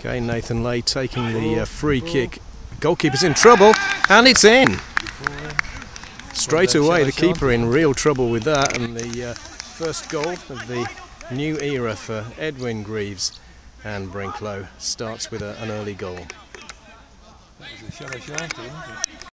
Okay, Nathan Lay taking the free kick. Goalkeeper's in trouble, and it's in. Straight away, the keeper in real trouble with that, and the first goal of the new era for Edwin Greaves, and Brinklow starts with an early goal.